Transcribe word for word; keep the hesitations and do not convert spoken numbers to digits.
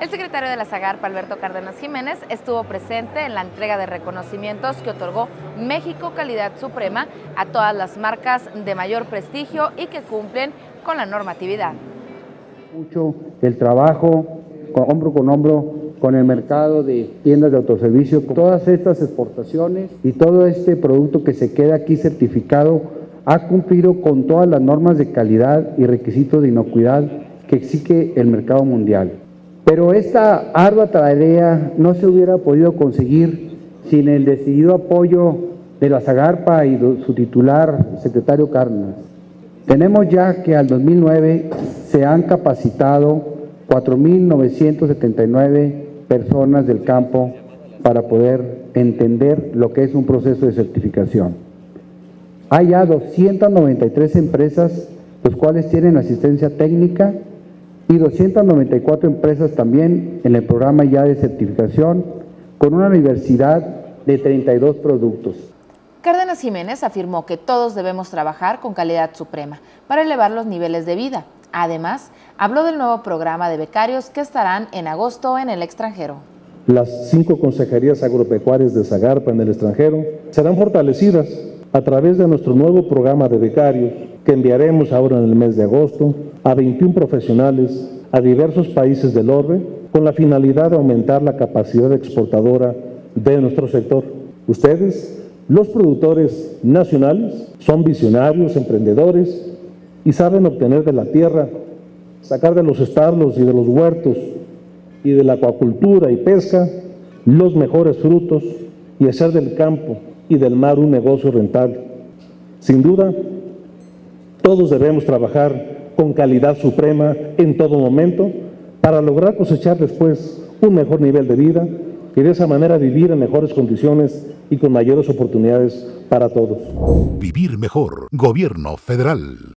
El secretario de la Zagarpa, Alberto Cárdenas Jiménez, estuvo presente en la entrega de reconocimientos que otorgó México Calidad Suprema a todas las marcas de mayor prestigio y que cumplen con la normatividad. Mucho el trabajo hombro con hombro con el mercado de tiendas de autoservicio, con todas estas exportaciones y todo este producto que se queda aquí certificado ha cumplido con todas las normas de calidad y requisitos de inocuidad que exige el mercado mundial. Pero esta ardua tarea no se hubiera podido conseguir sin el decidido apoyo de la Zagarpa y de su titular, el secretario Cárdenas. Tenemos ya que al dos mil nueve se han capacitado cuatro mil novecientas setenta y nueve personas del campo para poder entender lo que es un proceso de certificación. Hay ya doscientas noventa y tres empresas, los cuales tienen asistencia técnica, y doscientas noventa y cuatro empresas también en el programa ya de certificación, con una diversidad de treinta y dos productos. Cárdenas Jiménez afirmó que todos debemos trabajar con calidad suprema para elevar los niveles de vida. Además, habló del nuevo programa de becarios que estarán en agosto en el extranjero. Las cinco consejerías agropecuarias de Zagarpa en el extranjero serán fortalecidas a través de nuestro nuevo programa de becarios que enviaremos ahora en el mes de agosto a veintiún profesionales a diversos países del orbe con la finalidad de aumentar la capacidad exportadora de nuestro sector. Ustedes, los productores nacionales, son visionarios, emprendedores y saben obtener de la tierra, sacar de los establos y de los huertos y de la acuacultura y pesca los mejores frutos y hacer del campo y del mar un negocio rentable. Sin duda, todos debemos trabajar con calidad suprema en todo momento para lograr cosechar después un mejor nivel de vida y de esa manera vivir en mejores condiciones y con mayores oportunidades para todos. Vivir mejor. Gobierno Federal.